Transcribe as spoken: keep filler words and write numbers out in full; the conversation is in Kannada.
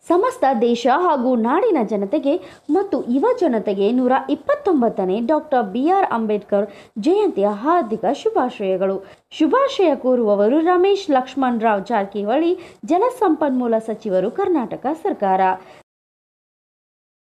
ಸಮಸ್ತ ದೇಶ ಹಾಗೂ ನಾಡಿನ ಜನತೆಗೆ ಮತ್ತು ಯುವ ಜನತೆಗೆ ನೂರ ಇಪ್ಪತ್ತೊಂಬತ್ತನೇ ಡಾಕ್ಟರ್ ಬಿ ಆರ್ ಅಂಬೇಡ್ಕರ್ ಜಯಂತಿಯ ಹಾರ್ದಿಕ ಶುಭಾಶಯಗಳು. ಶುಭಾಶಯ ಕೋರುವವರು ರಮೇಶ್ ಲಕ್ಷ್ಮಣರಾವ್ ಜಾರಕಿಹೊಳಿ, ಜಲಸಂಪನ್ಮೂಲ ಸಚಿವರು, ಕರ್ನಾಟಕ ಸರ್ಕಾರ.